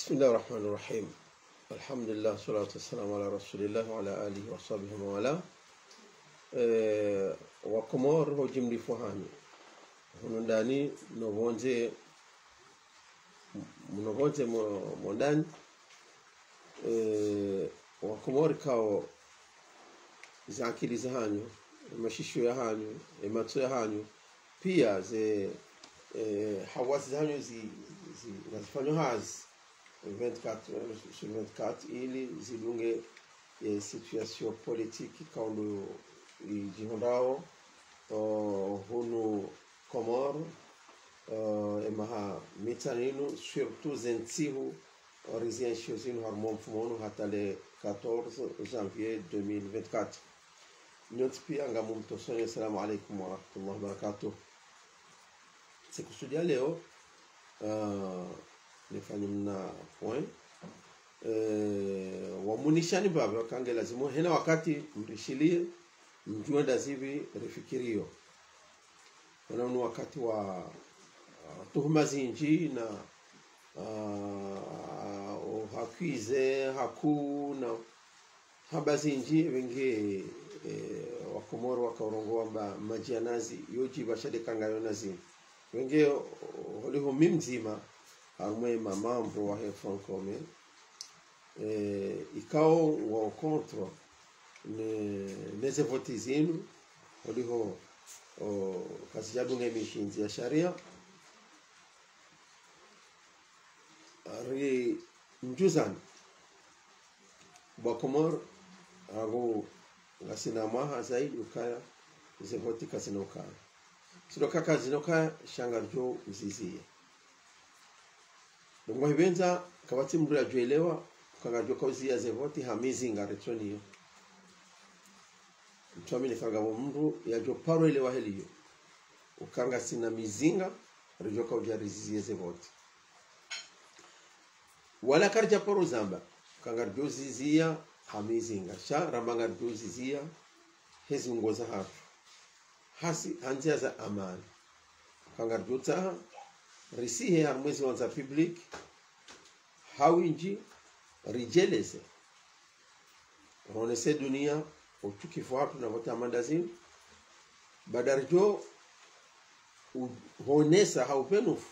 بسم الله الرحمن الرحيم. الحمد لله والصلاة والسلام على رسول الله وعلى آله وصحبه وموالاه. وكمور هو جملي فهاني هنداني نوونزي mondani wakomori kao za akili za hanyu mashisho ya hanyu matso ya hanyu pia ze hawasi za hanyu zinazifanywa hazi 24 sur 24 ili zilunge situation politique kaundo jihondao hunu Komoro emaha mitaninu surtout zentsihu residential zinu harmon fumono hata le 14 janvier 2024. Nyote pia ngamu mtosoni. Assalamu alaikum wa rahmatullahi wa barakatuh. Sikusudia leo nifanye mna point wamunishani baba kange lazima hena wakati mrishilie mjue ndazivi rifikirio wana wakati wa tuhuma zinji na hakize hakuna haba zinji wenge wakomoro wakaorongoa mba majianazi yoji bashade kangayo nazi wenge holiho mimzima harmwe mamambo wa Francome ikao wa contre les votes zinu holiho kasi jadunga mishinzi ya sharia ari njuzan bakomor ago ngasina maha zaidi ukaya zevoti kasina ukaya sio kaka zinoka shangarjo uzizie ndongo hibenza kabati mndu ajuelewa kangarjo kauzia zevoti hamizi ngaretoniyo mtuamini kanga mndu yajo paro ile waheliyo ukanga sina mizinga rijoka ujarizizie zevoti wala karja poro zamba kangar dozizia hamizinga sha ramanga dozizia hezi ngoza hafu hasi hanzia za amani kangar dota risihe harmwezi wanza public hawinji rijeleze ronese dunia utukifu hatu na vota mandazini badarjo honesa haupenufu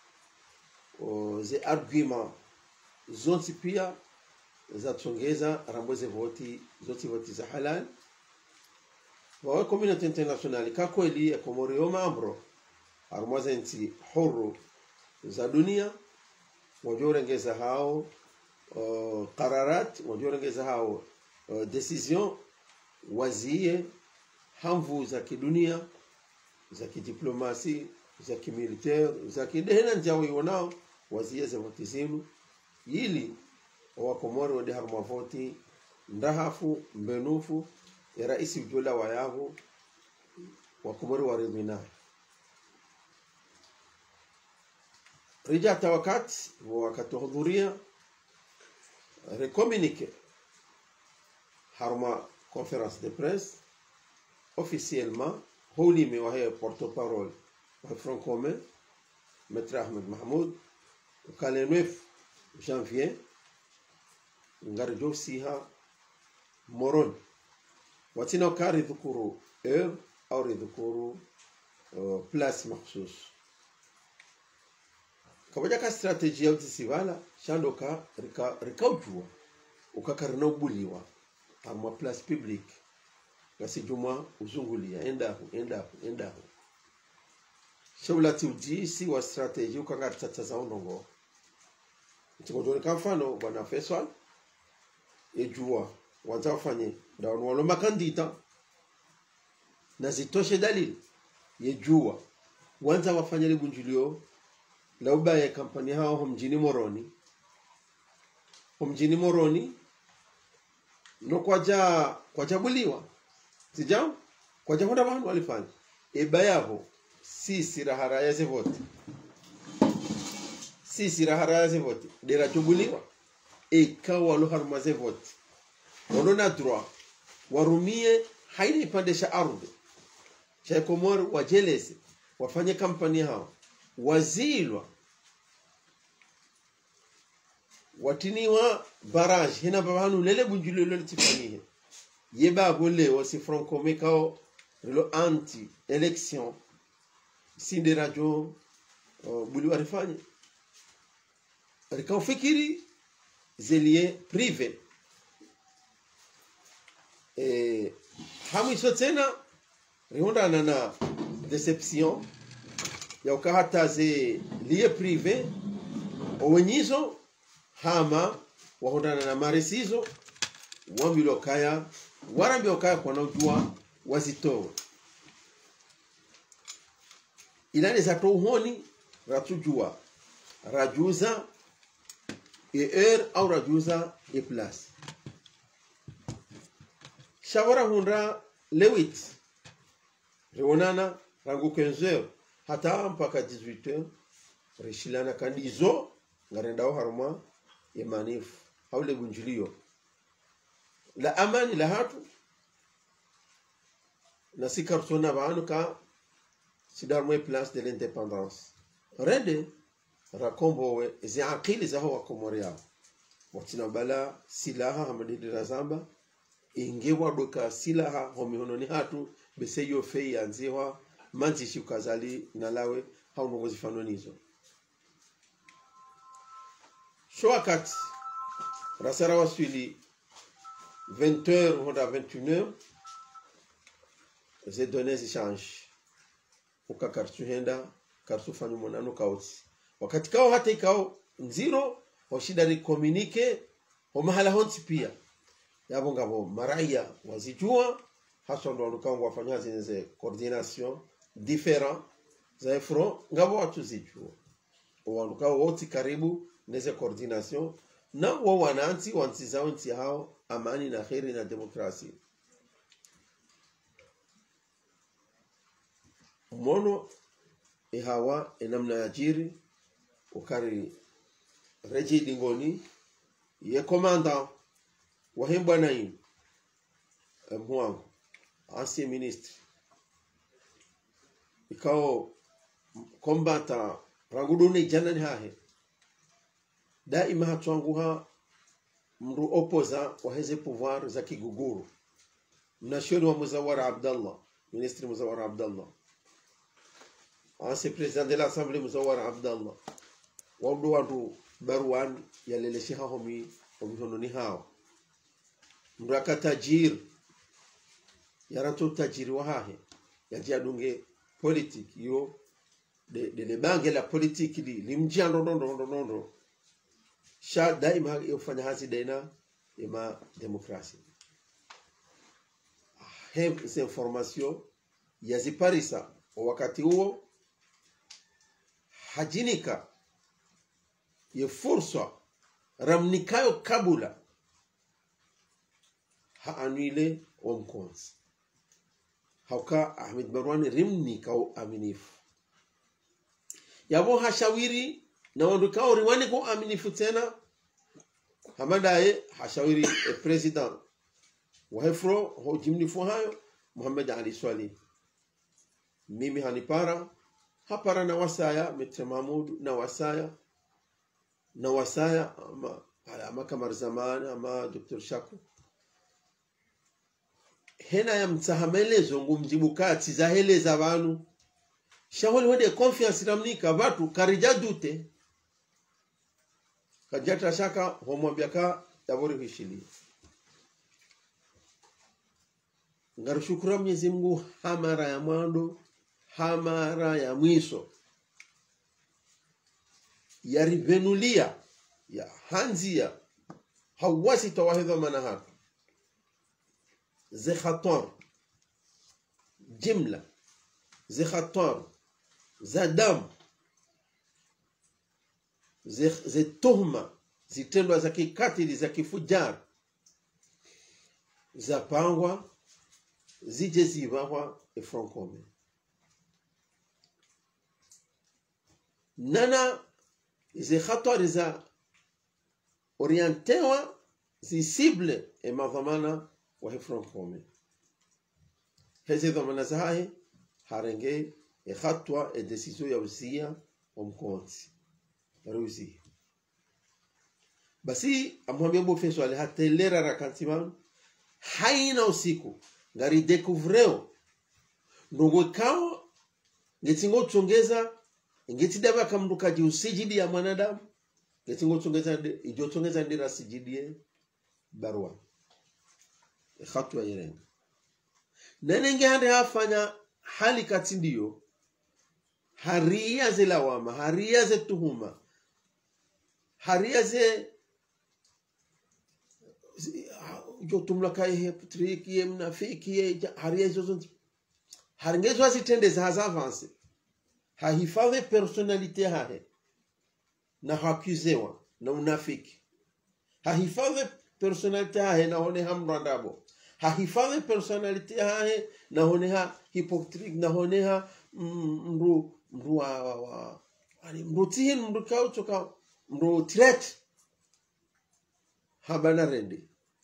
ze argument zonti pia za tsongeza ramboze voti zoti voti za halal wa community international ka kweli ya Komoro yo mambro armazenti huru za dunia wajorengeza hao qararat wajorengeza hao decision wazie hamvu za kidunia za kidiplomasi za kimilitaire za kidehena njao yonao wazie za voti zinu ili wakomori wade harma voti ndahafu mbenufu ya raisi ujula wa yahu wakomori waridhina rijata wakati hudhuria recommunique harma conférence de presse officiellement holi me wahe porte-parole wa Francome Maître Ahmed Mahmoud kale 9 janvier ngarjo siha moron watina kari dhukuru au dhukuru place mahsus kabaja ka strategy ya utisivala shandoka rikaujua ukakarina ubuliwa ama place public kasi juma uzungulia endaho shawlati ujisi wa strategy ukangatata za onongo Tikotori kafano bwana Faisal ejua wanza wafanye ndawo walo makandida na zitoshe dalili yejua wanza wafanye libunjulio la ubaya kampani hao mjini Moroni no kwaja buliwa sijao kwaja honda bantu walifanya ebayabo sisi rahara ya zevote sisi rahara zevoti dera chubuliwa ikawa lo harma zevoti wanona droit warumie haini pandesha ardhi cha Komoro wajeleze wafanye kampani hao wazilwa watiniwa barrage hina babanu lele bunjulilo tifanihe yeba bole wasi francome kao relo anti election sinde radio buli warifanye rikao fikiri zelie privé hamu iso tena rihonda na deception ya ukahata ze lie privé owenyizo hama wahondana na maresizo wambilokaya warambiokaya kwa naujua wazitowe ilani za touhoni ratujua rajuza au rajuza place shawara hunda lewit reonana rangu 15h hata mpaka 18h rishilana kandizo ngarendao haruma imanifu haule bunjilio la amani la hatu na sikartona baanu ka sidarmwe place de l'indépendance rede rakombowe zi akili za hawa komoria watina bala silaha hamadidi razamba ingewa doka silaha homihononi hatu beseyo fei anziwa manzi shukazali na lawe hauno zifanonizo Shoakat rasara waswili 20h ou 21h ces données échangent ukakartu henda kartu fanyu monano kauti wakati kao hata ikao nziro hoshida ni communique ho mahala honti pia yabo ngabo maraya wazijua haswa ndo lukao wafanya zenze coordination différent za efro ngabo watu zijua walukao wote karibu neze coordination na wananti wanti hao amani na kheri na demokrasi mono ihawa enamna yajiri ukari reji dingoni ye commandant wa hembwa naim mwangu ancien ministre ikao combattant ranguduni janani hahe daima hatuanguha mru opoza wa hizi pouvoir za kiguguru mnashoni wa Muzawara Abdallah ministre Muzawara Abdallah ancien président de l'Assemblée Muzawara Abdallah wadu baruan ya lele shiha homi omihononi hao mraka tajir yaranto tajiri wa hahe yajiadunge politique yo de bange la politique limjia ndondo sha daima yofanya hazi daina ima demokrasi hem ces information yaziparisa wakati huo hajinika ye fursa ramnikayo kabula haanwile omkonzi hauka Ahmed Marwani rimnika aminifu yabo hashawiri na wandukao riwani ko aminifu tena hamadaye hashawiri president wa hefro ho jimnifu hayo Muhammad Ali Swali mimi hanipara hapara na wasaya Mr. Mahmud na wasaya ama kama zamani ama Dr. Shaku hena ya mtahamelezo ngumjibu kati za heleza banu shawali wede confiance ramnika watu karijadute kajata shaka homwambia ka tabori hishili ngaru shukura Mwenyezi Mungu hamara ya mwando hamara ya mwiso ya rivenulia ya hanzia hawasi tawahidha manahatu زخطار جملة زخطار زدم زتهمة zitendwa za kikatili za kifujar za pangwa zije zivawa efrancome nana ze khatari za orientewa zi cible e madhamana wa efrancome heze dhamana zahe harenge e khatwa e decision ya usia omkonzi ruzi basi amwambia bofeso ale hatelera rakantimano haina usiku ngari découvreo ndongo kao ngetingo tongeza ngetidaba kamruka usijidi ya mwanadamu ngetingo tongeza ndira sijidie barua khatwa yerenga nenenge hande hafanya hali kati ndio haria ze lawama haria ze tuhuma haria ze jotumla kai triki ye mnafiki ye haria zozo haringezo asitendeza avance hahifadhi personality hahe na hakuzewa na unafiki hahifadhi personality hahe na hone hamrandabo hahifadhi personality hahe na hone ha hypocrite na hone ha mrutihin mrukao toka mrutret habana rende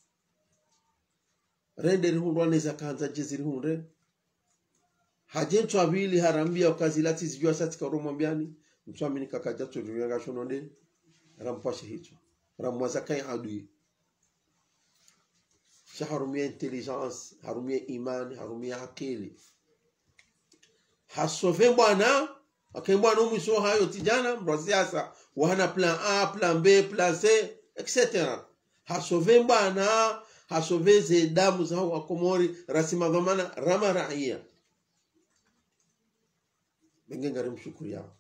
rihundwane za kanza jeziri hunde hajencho abili harambia ukazilati zijua sati karomwambiani mtuamini kakaja tuliwanga shononde rampashe hicho ramwazakai adui shaharumia intelligence harumia imani harumia akili hasove bwana akembwana umwiso hayo tijana mrasiasa wana plan A plan B plan C etc hasove bwana hasove ze damu za wakomori rasima dhamana rama raia bengenga remshukuru yao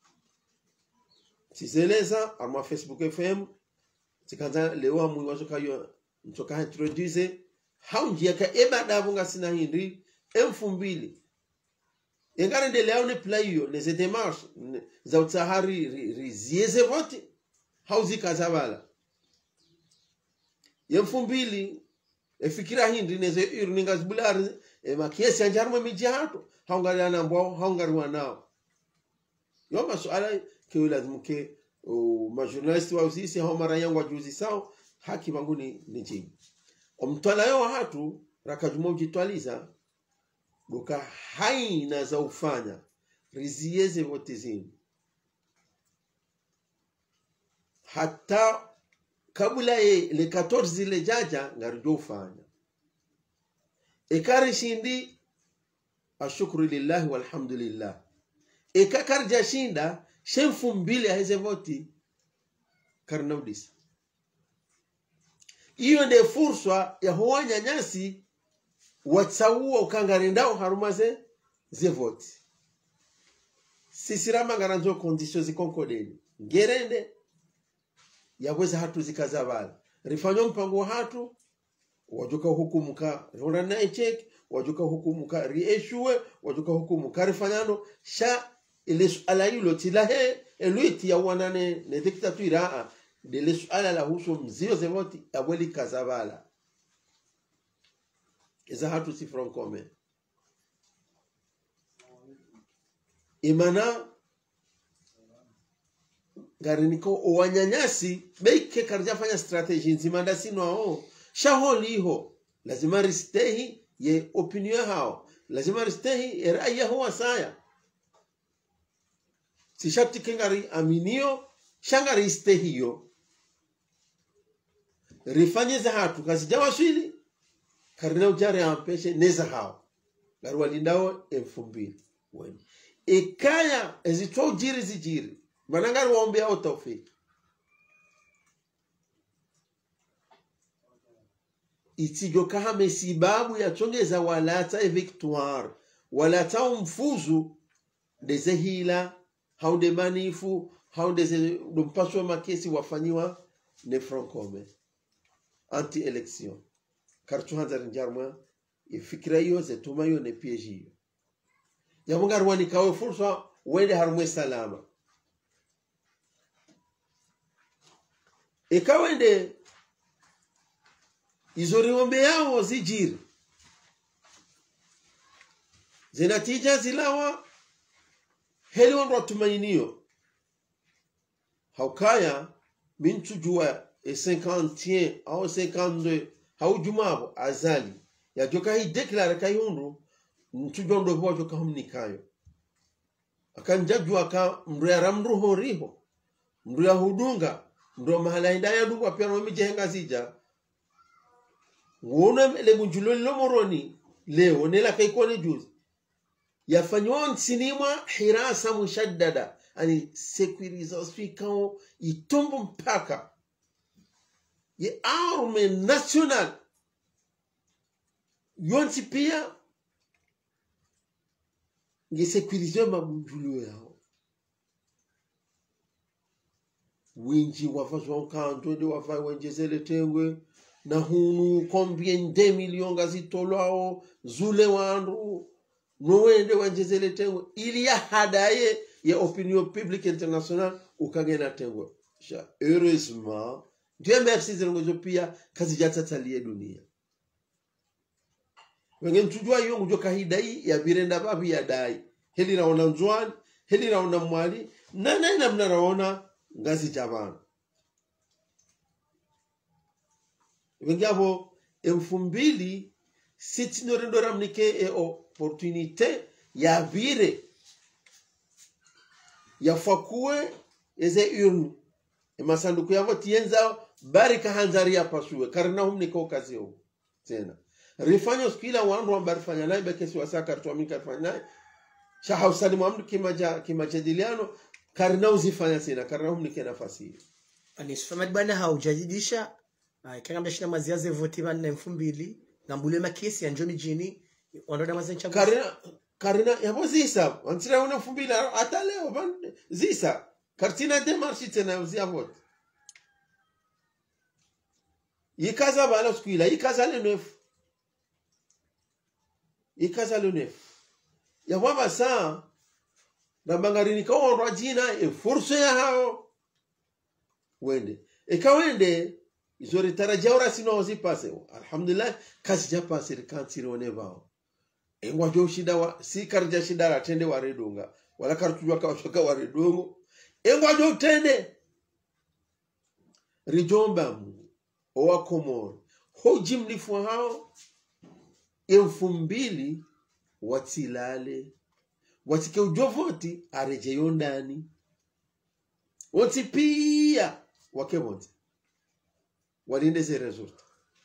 sizeleza ama Facebook FM tikanza leo amu wazoka yo mtoka introduce haunjia ka ebada bunga sina hindi M2000 engane ndeleo ne playo ne démarches za utahari rizieze vote hauzi kazabala M2000 efikira hindi neze irninga zbulari makiesi anjarma mijato haungari na mbao haungari wanao yoma suala ke lazima ke majournalist wa usisi hao mara yangu wajuzi sao haki wangu ni jibu omtwala yo hatu rakajumo ujitwaliza doka haina za ufanya rizieze vote zini hata kabula le 14 le jaja ngarijo ufanya ekari shindi ashukuru lillahi walhamdulillah ekakarja shinda shenfu mbili heze voti karnaudisa iyo nde fursa ya huwanya nyasi watsaua ukangarindao harumaze ze voti sisirama ngaranzo kondisyo zikonkodeni ngerende yaweza hatu zikazabala rifanyo mpango hatu wajuka hukumu ka ronda na check wajuka hukumu ka reissue wajuka hukumu ka rifanyano sha ile suala hilo tilahe eluiti ya wanane ne dictature de le suala la huso mzio zevoti abweli kazabala eza hatu si francome imana gariniko owanyanyasi beike karja fanya strategy nzimanda sino hao shaholi ho lazima ristehi ye opinion hao lazima ristehi rai huwa saya si shapti kengari aminio shangari ristehi yo rifanye za hatu kazi jawaswili karina ujare ampeshe neza hao garwa lindao 2000 weni ikaya ezito jiri zijiri manangari waombea au taufiki itijo kahame sibabu ya chongeza walata victoire walata umfuzu ndeze hila haunde manifu haunde mpaswa makesi wafanyiwa ne francome anti-election kartu hanzari njarma ifikira hiyo zetuma hiyo ne piège hiyo yamungar wani kawe fursa wende harumwe salama ikawende izoriombe yao zijiri zinatija zilawa heli wando tumainio haukaya mintu jua 50 au 52 haujumabo azali ya joka hii declare kayundu mtujondo bo joka humnikayo akanjajua ka mruya ramru horiho mruya hudunga ndo mahala indaya duwa pia no mijenga zija wona le bunjulo lo moroni leo nela kaikone juzi yafanywa sinima hirasa mushaddada ani sécurisation itombo mpaka ye arme national yonti pia nge sécuriser mabunjulo yao winji wafazwa kanto de wafa wenjezele tengwe na hunu combien de millions gazitolwao zule wandu noende wenjezele tengwe ili ya hadaye ya opinion publique internationale ukagena tengwe sha heureusement Dieu merci zengozo pia kazi jatatalie dunia wengen tujua yo ngujo kahidai ya birenda babi ya dai heli naona nzwani heli naona mwali na mnaraona ngazi jabana wengabo 2000 sitinorendo ramnike opportunité ya vire ya fakue eze urnu masanduku yavo tienza barika hanzari ya pasue karna humni kwa kazi yo tena rifanyo skila wandu ambarifanya nae bekesi wasaka tuamika fanya nae shahausani muamdu kimajadiliano karna uzifanya tena karna humni kwa nafasi hiyo anisifamadi bana haujadidisha kanga mdashina maziaze voti bana 2000 na mbulema kesi ya njoni jini wandoda mazencha karina yabo zisa antira una 2000 hata leo ban zisa kartina demarche tena uzia vote yikaza bala skila yikaza le neuf yabo basa na bangarini ka onro jina force ya hao wende ekawende izori tarajia ora sino zipase alhamdulillah kazi japa serikali ronevao engwa jo shida wa si karja shida la tende wa redunga wala kartujwa ka washoka wa redungo engwa jo tende rijomba mu owa Komoro hoji mlifu hao 2000 watilale watike ujovoti areje yondani woti pia wakebonte walinde ze resulta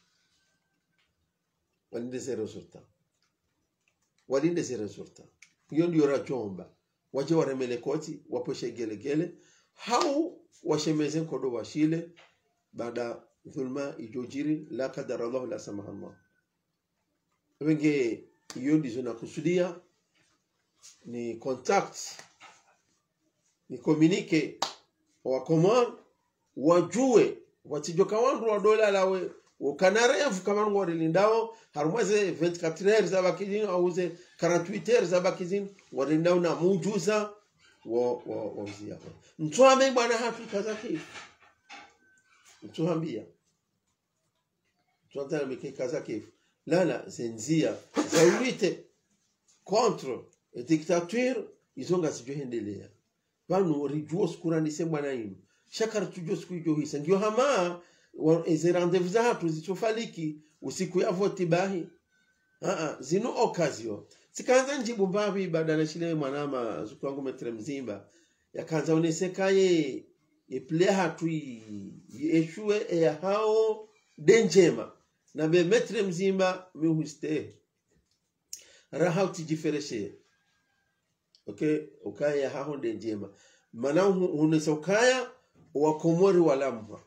hiyo ndio rajomba waje waremele koti waposhe gelegele hau washemeze kodo washile baada dhulma ijojiri la kadar Allah la samaha Allah wenge hiyo ndizo nakusudia ni contact ni communique wa Komoro wajue watijoka wandu wa dola lawe ukanarefu kama ngori lindao harumweze 24 heures zabakizini auze 48 heures zabakizini warindao na mujuza wa uzia mtuame bwana Afrika zake mtuambia tuantana mikeka zake lala zenzia zaulite contre dictature izonga sijoendelea banu rijuo skurani semwana ino shakar tujo siku hiyo hisa ndio hama eze rendez-vous zatu zitofaliki usiku ya voti bahi zino occasion sikaanza njibu mbabi badala shile mwanama zuku wangu metre mzimba yakaanza onesekaye iple hatu yeshue ya hao denjema na be metre mzimba mihuste raha utijifereshe okay ukaya hao denjema mana hunesa ukaya wa Komori walamwa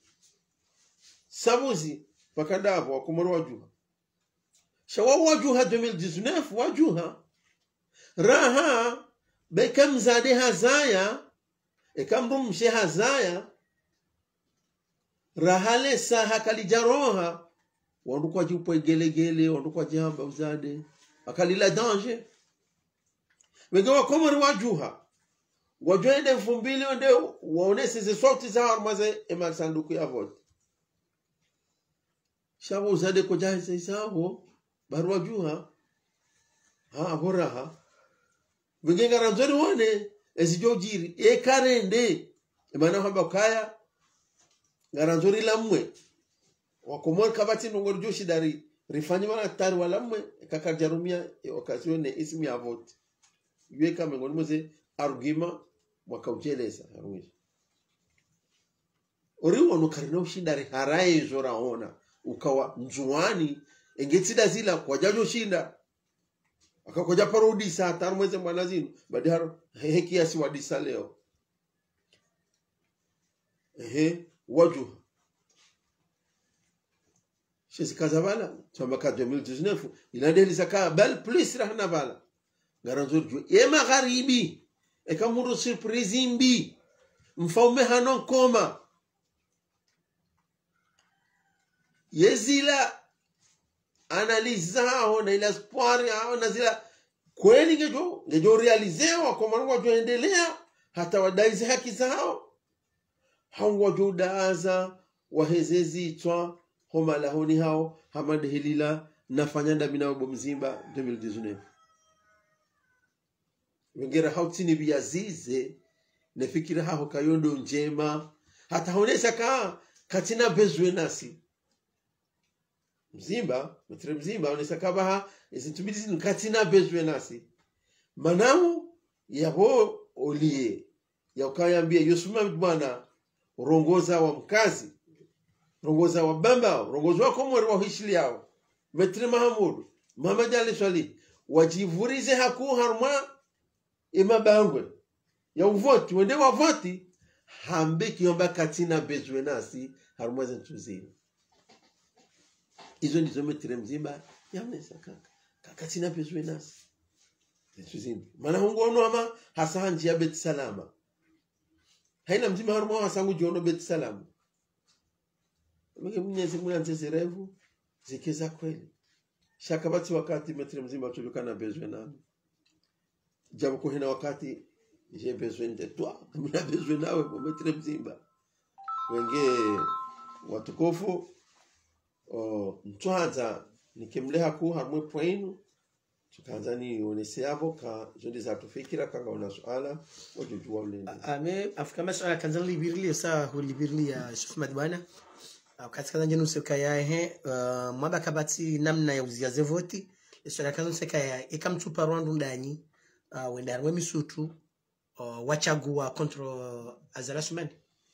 sabuzi pakadapo wa Komori wajuha shawa wajuha 2019 wajuha raha bekam zade hazaya ekam mshe hazaya rahale saha kalijaroha wandu kwa jupo gelegele wandu kwa jamba uzade akalila danger wenge wa Komori wajuha wajoende 2000 onde waonese ze sauti za armaze emasanduku ya vote shabo uzade ko jahe isao barua juha horaha wengenga ranzori wane ezijojiri karende emana hamba kaya ngaranzori lamwe wa Komoro kabati ngor joshi dari rifanyi wana tari walamwe kakarjarumia occasion ismi ya vote yue kama ngoni moze argument mwakaujeleza harumwisha oriwo no karina ushindari haraye zoraona ukawa njuani engetida zila kwa jajo shinda akakoja parodi saa tano mweze mwanazinu badiharo heki asi wadisa leo wajuha shesi kazabala chamba ka 2019 ilandeli saka bal plus rahna bala garanzur ju e magharibi e kamuru surprise mbi mfaume hanon koma yezila analiza hao na ila espoir hao na zila kweli ngejo realizewa kwa maana wajoendelea hata wadaize haki zao hawajudaaza wahezezi itwa homa lahoni hao hamad hilila nafanyanda mina wabo mzimba 2019 wengera hautini biazize nefikira hao kayondo njema hata honesha katina bezwe nasi mzimba mtre mzimba onesa kabaha isitubidi nkatina bezwe nasi manamu yabo olie yakayambia yosuma bwana rongoza wa mkazi rongoza wa bamba rongoza wa komori wa hishili yao mtre mahamud Muhammad Ali Swali wajivurize haku harma imabangwe ya uvoti wende wa voti hambe kiomba katina bezwe nasi harma zentuzini izo ndizo metre mzimba yamesa katina bezwe nasi zentuzini mana hungono ama hasa njia bet salama haina mzima harma hasangu jono bet salama mwenyezi Mungu anteserevu zikeza kweli shakabati wakati metre mzimba tulukana bezwe nami jabu kuhina wakati je bezwe nde twa mina bezwe nawe kwa metre mzimba wenge watukufu mtuanza nikimleha ku hamwe poinu tukaanza ni onese hapo ka jondi za tufikira kanga una swala wajujua mlende ame afika maswala kanza libirli sa hu libirli ya Sheikh Madbana katika njenu seka ya mwaba kabati namna ya uziaze voti swala kanza seka ya ikamtupa rwandu ndani wenda rwe misutu wachagua kontro azarasumani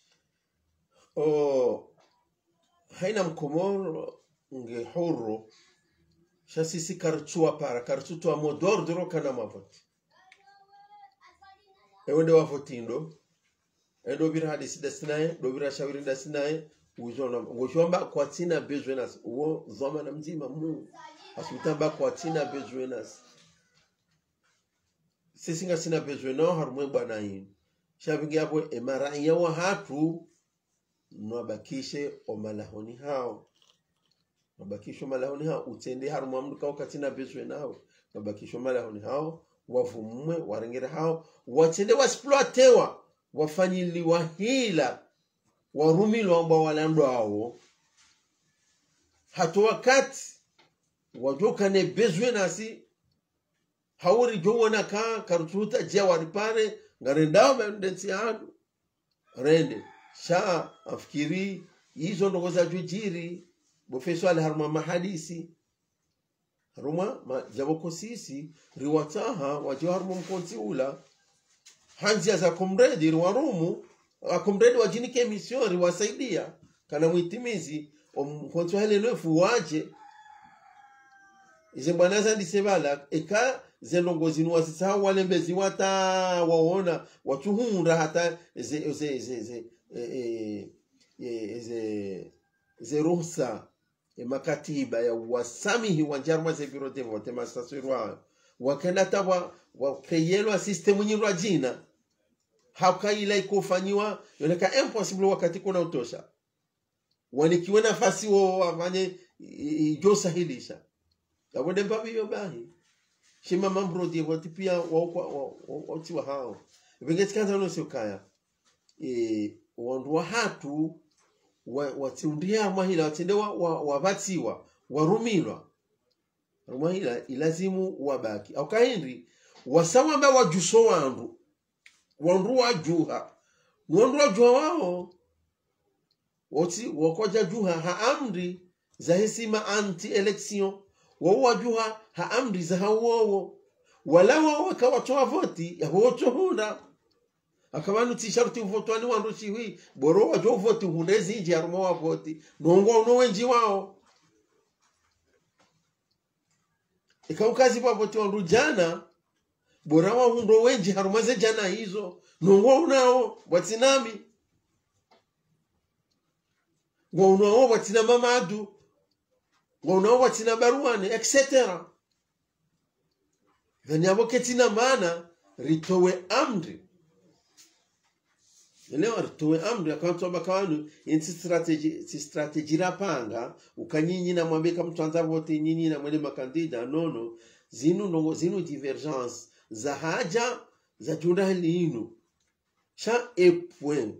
haina mkomoro nge huru shasisi karchua para karchutua modor duro kana mavoti ewende wavotindo endo bira hadisi dasinaye do bira shawiri dasinaye uzona ngoshomba kwa tina bezwenas uo zoma na mzima mu asutamba kwa tina bezwenas sisi nga sina bezweno harumwe bwana yin shabingi hapo emara yawa hatu nwabakishe omalahoni hao nwabakishe omalahoni hao utende harumwa mdu kao katina bezwe nao nwabakishe omalahoni hao wavumwe warengere hao watende wasploatewa wafanyiliwa hila warumilo ambao walando hao hatu wakati wajoka ne bezwe nasi hauri jowona karututa jawari pare ngarendao mendensi hadu rende sha afikiri hizo ndo za jujiri bofeso al harma mahadisi haruma jaboko sisi riwataha wajo harma mkonti ula hanzia za komredi riwarumu komredi wajini ke mission riwasaidia kana muitimizi mkonti hele nefu waje ize bwanaza ndisebala eka zelongozi nuwasisa walembezi wata waona watuhunda hata ze ruhusa makatiba ya wasamihi wanjarma ze biro de vote masasirwa wakenda tawa wakeyelwa system nyirwa jina hakaila ikofanywa yoneka impossible wakati kuna utosha wanikiwe nafasi wao wafanye josahilisha yabode mpabi yobahi shima mambro de vote pia wao hao vingetsikanza no sokaya wandu hatu watundia mahila watendewa wabatiwa warumilwa mahila ilazimu wabaki au kaindi wasawamba wajuso wandu wajuha wao woti wakoja juha haamri za hesima anti election wajuha haamri za hawo wala wakawatoa voti ya wote huna akamanu t-shirt uvotwani wandu chiwi boro wajo voti hundezi nje armo wa voti nongo uno wenji wao ikaukazi kwa voti wandu jana bora wa hundo wenji harumaze jana hizo nongo unao watinami wa unao watina mamadu wa unao watina baruane etc. Vanyabo ketina mana ritowe amri leo ritowe amri akaanza bakawanu inti strategy rapanga ukanyinyi na mwambeka mtu anza vote nyinyi na mwende makandida nono zinu divergence za haja za junda hinu cha point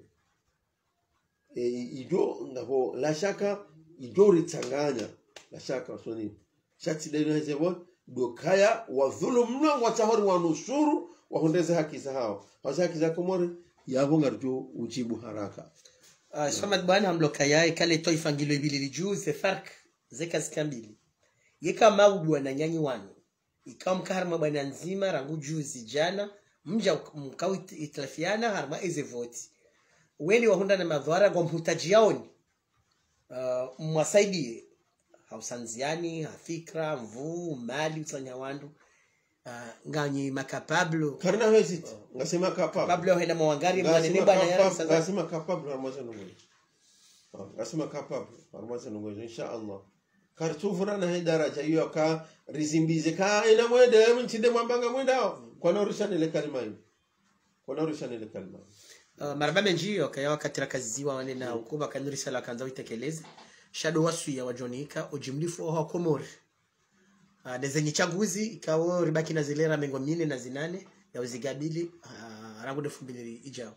ijo ngabo la shaka ijo ritanganya la shaka soni shati deno hezebo dokaya wa dhulumna watahori wa nusuru wahondeze haki za hao haki za Komori yabo ngarjo ujibu haraka. Samad bwana amlokaya kale toifangilo ibili juu ze fark zekas kambili yeka maudwa na nyanyi wanu ikawa mkaharma bwana nzima rangu juzi jana mja mkao itlafiana harma eze voti weni wahunda na madhara kwa mputaji yaoni mwasaidie hausanziani hafikra mvu mali utanya wandu nganyi makapablo karna hezit ngasema kapablo hena mwangari mwanene bana ya sasa ngasema kapablo harmaza nungo ngasema kapablo harmaza nungo inshallah kartufura na daraja hiyo ka rizimbize ka ina mwende mchinde mwambanga mwendao kwa norishana ile kalima hiyo kwa norishana ile kalima marabame njio kaya wakati rakaziwa wane na ukuba kanurisa la kanza uitekeleze shado wasu ya wajonika ujimlifu wa Komori dezenye chaguzi ikawo ribaki na zilera mengo 4 na 8 ya uzigabili rangu 2000 ijao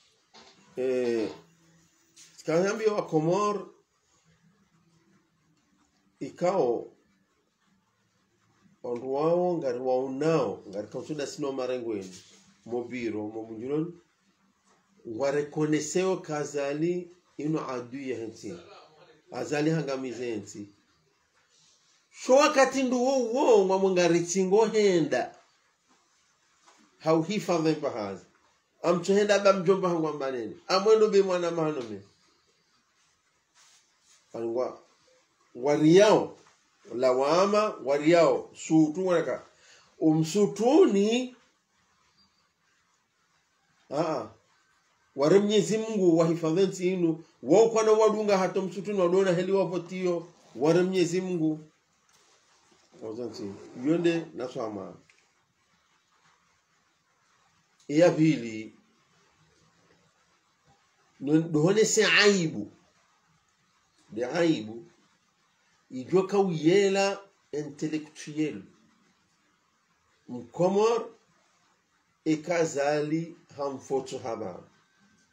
kanambia wa Komor ikao ondu wao ngari waunao ngari kausuda sino marengweni mobiro momunjulon warekoneseo kazali ino adui ya hensi azali hangamize hensi sho wakati nduwo uo ngwamungari tingo henda hauhifadhe mpahazi amchohenda ba mjomba hangu ambaneni amwendo be mwana mahano me angwa wariyao lawama wariyao sutu wanaka umsutuni ware Mwenyezi Mungu wahifadhi inu wao kwa na wadunga hata msutuni wadona heli wapotio ware Mwenyezi Mungu wazanti yonde na swama ya pili ndoone si aibu de aibu ijoka uyela intellectuel mkomor ikazali hamfoto haba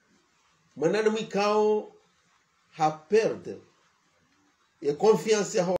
manana mikao ha perde e confiance